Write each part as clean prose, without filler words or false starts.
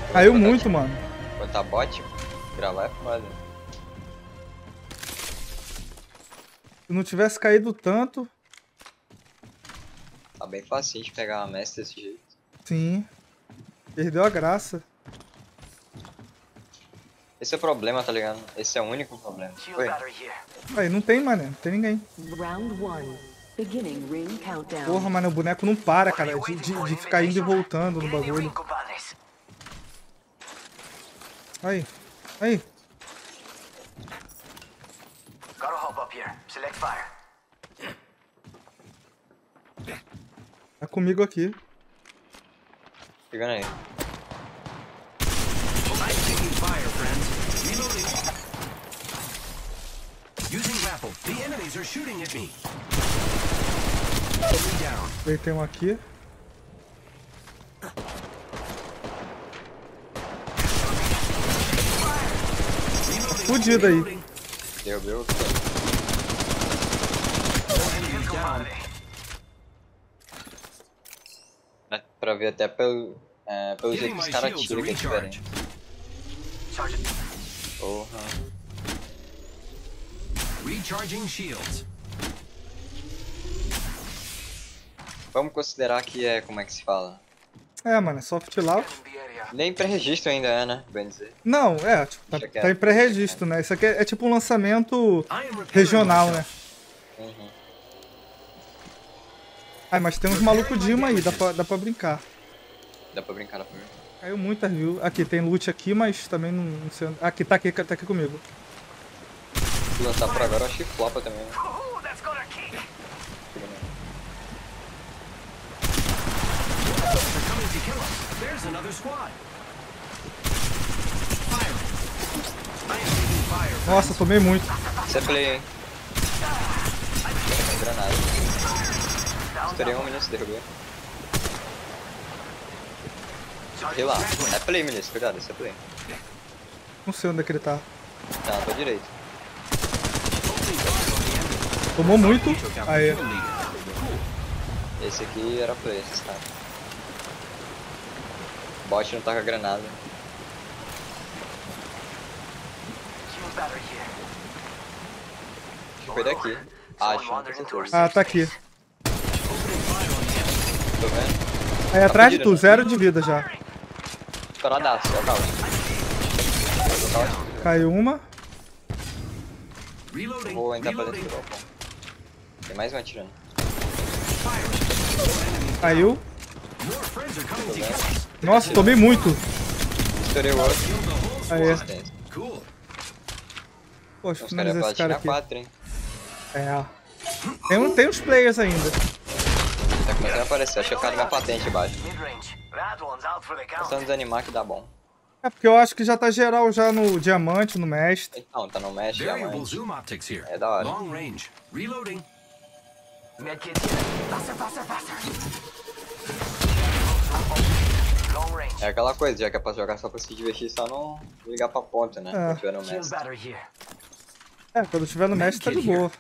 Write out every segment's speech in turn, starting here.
Caiu muito, mano. Quando tá bot, gravar é foda. Se não tivesse caído tanto... Tá bem fácil de pegar uma mestre desse jeito. Sim. Perdeu a graça. Esse é o problema, tá ligado? Esse é o único problema. Foi. Aí não tem, mané. Não tem ninguém. Porra, mano, o boneco não para, cara. De ficar indo e voltando no bagulho. Aí. Aí. Tá comigo aqui. Pegando aí. Deitei um aqui. Fudido aí. Derrubei o Dá pra ver até pelo jeito que os caras atiram que é diferente. Porra. Vamos considerar que é, como é que se fala? É, mano, é soft launch. Nem pré-registro ainda é, né? Bem dizer. Não, tipo, tá em pré-registro, né? Isso aqui é tipo um lançamento regional, né? Uhum. Ai, mas tem uns malucos Dima aí, dá pra brincar. Dá pra brincar, dá pra brincar. Caiu muita view. Aqui, tem loot aqui, mas também não sei onde... Aqui, tá aqui comigo. Se lançar por agora, eu acho que flopa também, né? Nossa, tomei muito. Você é play, hein? Granada. Estourei um minuto, derrubei. Sei lá. É play, ministro. Cuidado, esse é play. Não sei onde é que ele tá. Tá, pra direita. Tomou muito. Aí. Esse aqui era play, esse cara. Bot não tá com a granada. Foi daqui. Acho, não tenho certeza. Ah, tá aqui. Tô vendo? Aí atrás de tu, 0 de vida já. Estouradaço, ó, calma. Caiu uma. Vou entrar pra dentro do balcão. Tem mais um atirando. Caiu. Nossa, tomei muito. Estourei o outro. Aí. Poxa, Os caras finaliza esse cara platina aqui. 4, hein? É. Tem uns players ainda. Tá começando a aparecer, acho que é por causa da minha patente embaixo. Começando a desanimar que dá bom. É porque eu acho que já tá geral já no diamante, no mestre. Então, tá no mestre, diamante. É da hora. É aquela coisa, já que é pra jogar só pra se divertir, só não ligar pra ponta, né? Quando tiver no mestre. É, quando tiver no mestre tá de boa.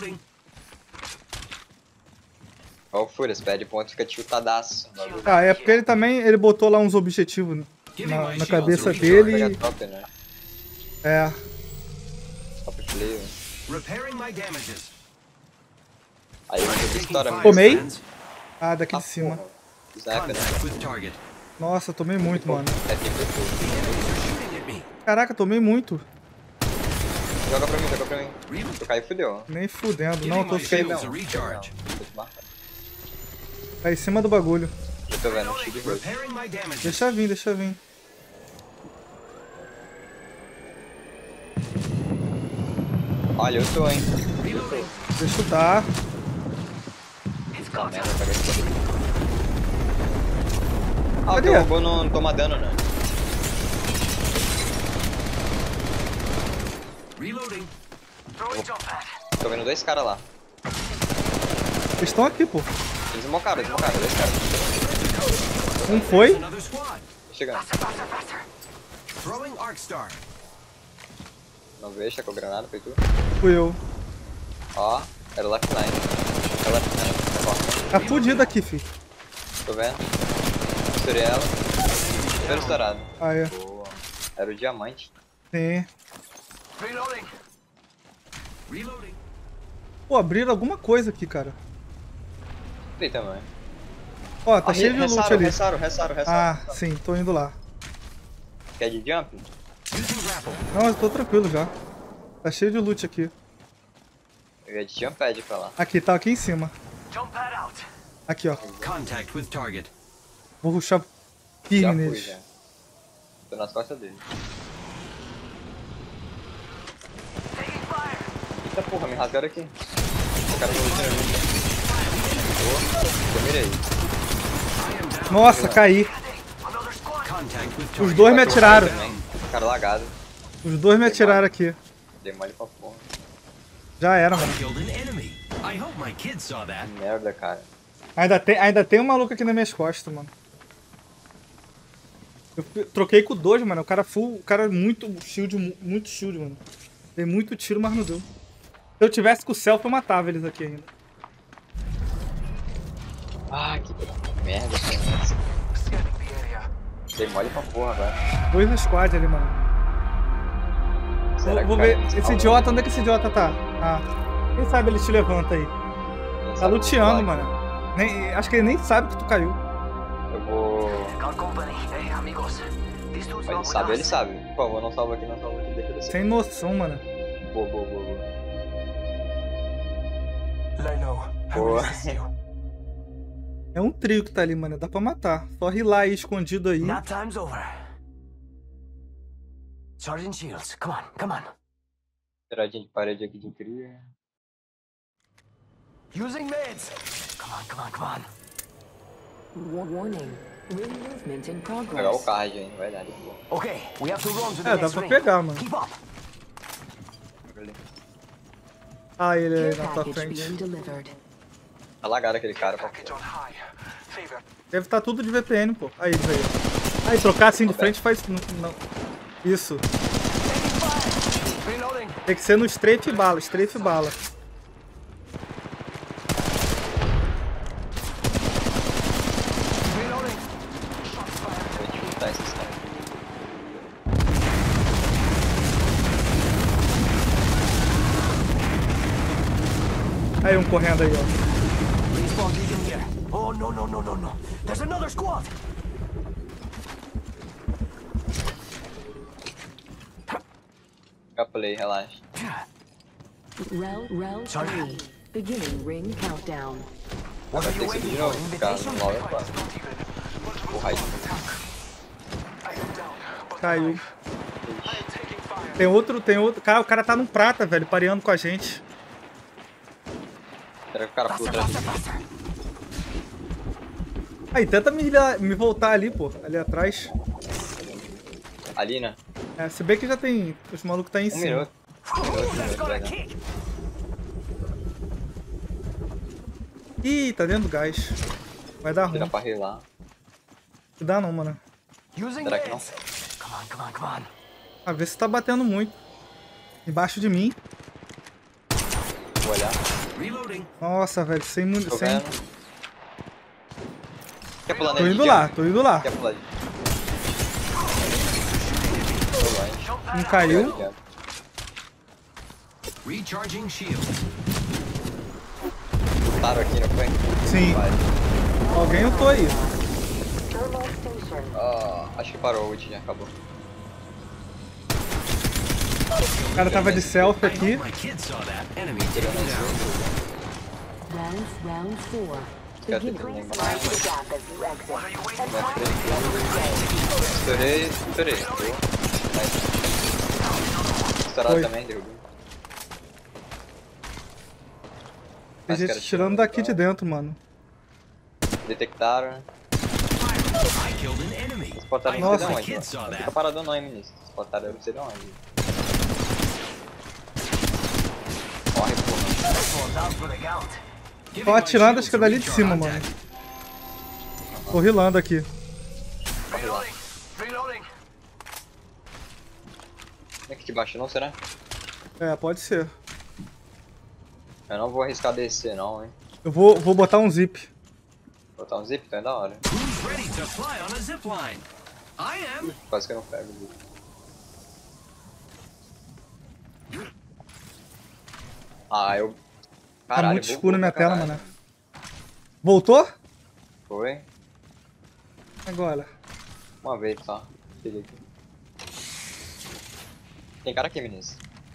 Ó o Fúria, se perde ponto fica tiltadaço. Ah, é porque ele botou lá uns objetivos na cabeça dele. Pega top, né? É. Top play, aí eu estoura mesmo. Tomei. Ah, daqui de cima. Porra. Sniper, né? Nossa, tomei muito, mano. É tipo. Caraca, tomei muito. Joga pra mim, joga pra mim. Se eu cair, fudeu. Nem fudendo. Não, eu tô ficando. Não, vou te marcar. Tá em cima do bagulho. Eu tô vendo, shield roxo. Deixa vir, deixa vir. Olha, eu tô, hein. Deixa eu dar. Ah, merda, pega esse bagulho. Ah, o Cadê? teu robô não toma dano, né? Tô vendo 2 caras lá. Eles estão aqui, pô. Eles desmocaram, 2 caras. Um foi. Tô chegando. Não vejo, tá com a granada, foi tu? Fui eu. Ó, era o left line. Era o left line. Tá fudido aqui, fi. Tô vendo. Estourei ela. super estourado. Ah, é. Boa. Era o diamante. Sim. Pô, abriram alguma coisa aqui, cara. Tem também. Ó, tá cheio de loot ali. Ressauro. Ah, sim, tô indo lá. Quer de jump? Não, eu tô tranquilo já. Tá cheio de loot aqui. Eu ia de jump pad pra lá. Aqui, tá aqui em cima. Aqui, ó. Vou rushar firme neles. Já. Tô nas costas dele. Eita porra, me rasgaram aqui. O cara não tira mim. Eu mirei. Nossa, caí. Os dois me atiraram. Cara lagado. Os dois me atiraram aqui. Dei mole pra porra. Já era, mano. Que merda, cara. Ainda tem um maluco aqui nas minhas costas, mano. Eu troquei com o 2, mano. O cara muito shield, mano. Dei muito tiro, mas não deu. Se eu tivesse com o self, eu matava eles aqui ainda. Ah, que merda, cara. Dei mole pra porra, velho. 2 no squad ali, mano. Vou ver. Esse idiota, onde é que esse idiota tá? Ah. Quem sabe ele te levanta aí. Tá luteando, mano. Acho que ele nem sabe que tu caiu. Eu vou... Ele sabe. Por favor, não salva aqui, deixa eu descer. Sem noção, mano. Boa. É um trio que tá ali, mano. Dá pra matar. Só rilar aí, escondido aí. Sergeant Shields, come on. Tiradinha de parede aqui de trio. Using meds. Come on. Warning. Ring movement in progress. Pegar o card, hein, vai dar. Okay, we have to run to the É, next dá pra ring. pegar, mano. Keep up. Ah, ele aí Care na tua package frente. being delivered. Tá lagado aquele cara, pô. Deve estar tudo de VPN, pô. Aí, veio. Aí, trocar assim de frente faz... Não. Isso. Reloading. Tem que ser no strafe bala, Reloading. Vou dificultar esses caras. Aí, um correndo aí, ó. Respawn beacon here. Oh, no. There's another squad. Fica play, relaxa. Round 3. Beginning ring countdown. What are you Tem que waiting de for? novo, ficar Invitation? no LoL é quase. Porra aí. Caiu. Tem outro. Cara, o cara tá num prata, velho, pareando com a gente. Será que o cara pula atrás de mim? Aí, tenta me voltar ali, pô. Ali atrás. Ali, né? É, se bem que já tem... Os malucos tá aí em cima. Minuto, vai dar. Ih, tá dentro do gás. Vai dar ruim. Dá pra rilar. Não dá não, mano. Using Será que não? meds. Come on. Ah, vê se tá batendo muito. Embaixo de mim. Vou olhar. Nossa, velho, sem Tô munição. vendo. Quer pular Tô nele? indo lá. Quer pular de... Um caiu. Recharging shield. Lutaram aqui, não foi? Sim. Vai. Alguém ultou aí. Acho que parou o ult, já acabou. O cara tava de selfie aqui. Round 4. Quer ter Beginning. Estourei. Estourado Foi. também, derrubou. Tem gente tirando daqui de dentro, mano. Detectaram. Spotaram não sei de onde, mano. Fica paradão não, hein, ministro. Spotaram não sei de onde. Corre, porra. Tô atirando, acho que é dali de cima, mano. Tô rilando aqui. Corre lá. Não é aqui de baixo não, será? É, pode ser. Eu não vou arriscar descer não, hein. Eu vou botar um zip. Botar um zip, então é da hora. I am. Quase que eu não pego. Ah, eu... Tá muito escuro na minha tela, caralho. mano. Voltou? Foi? Agora. Uma vez só. Cheguei aqui. Tem cara aqui, Vinícius.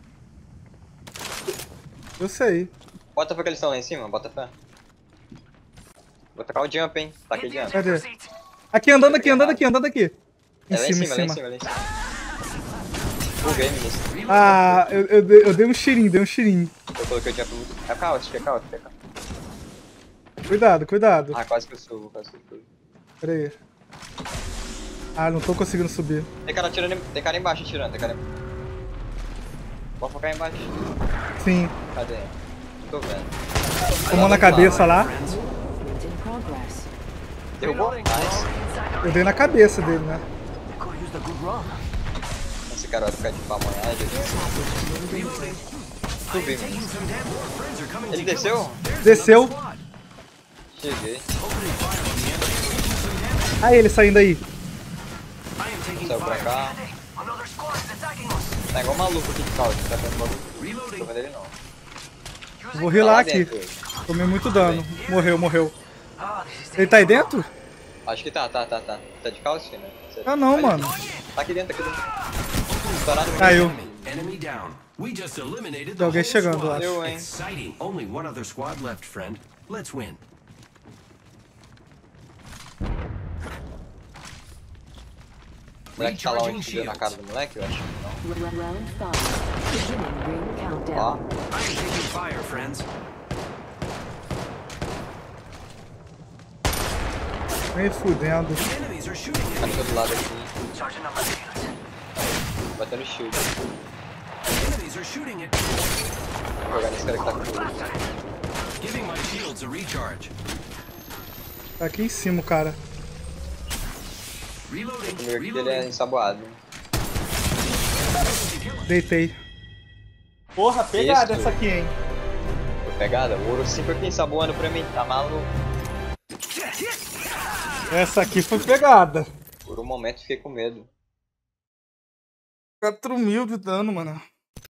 Eu sei. Bota fé que eles estão lá em cima, bota fé. Vou tacar o jump, hein. Taquei jump. Cadê? Aqui, andando aqui, andando aqui, andando aqui. Em É lá em cima, cima, em lá em cima. cima, lá em cima. Buguei, Vinícius. Ah, eu dei um tirinho, dei um tirinho. Eu coloquei o jump muito... É caos, é caos, é caos. Cuidado, cuidado. Ah, quase que eu subo, quase que eu subo. Pera aí. Ah, não tô conseguindo subir. Tem cara atirando, tem cara embaixo atirando, tem cara embaixo. Pode focar embaixo. Sim. Cadê? Não tô vendo. Tomou na cabeça lá. Movement in progress. Derrubou? Nice. Eu dei na cabeça dele, né? Could have used a good run. Esse cara vai ficar de pamonhagem. Subi, mano. Taking some damage. Our friends are coming Ele to kill desceu? us. There's Desceu. another squad. Cheguei. Opening fire on the enemy. Taking some damage. Aí ele saindo aí. I am taking Saiu pra fire. cá. Another squad is attacking us. Tá igual maluco aqui de calça. Tá vendo maluco? Não tô Reloading. vendo ele não. Vou Tá rilar lá aqui. dentro ele. Tomei muito dano. Morreu, morreu. Ah, this is Ele tá aí dentro? Acho que tá. Tá de calça, né? Você- Ah não, Ali. mano. Tá aqui dentro, Estourado. Caiu. enemy down. We just eliminated Tem the alguém whole chegando, squad. eu acho. hein? Exciting. Only one other squad left, friend. Let's win. O moleque tá lá Recharging onde deu na cara shields. do moleque, eu acho. Não. Round 5. Beginning ring Ó. countdown. I am taking fire, friends. Nem fudendo. The enemies are shooting Tá at do me. outro lado aqui. Charging up my shields. Batendo shield. The enemies are shooting at me. Vou jogar nesse cara que tá com shield. Giving my shields a recharge. Tá aqui em cima, o cara. Reloading. Comigo aqui ele é Reloading. ensaboado. Deitei. Porra, pegada essa aqui, hein? Foi pegada? O ouro 5 aqui ensaboando pra mim, tá maluco? Essa aqui foi pegada. Por um momento fiquei com medo. 4.000 de dano, mano.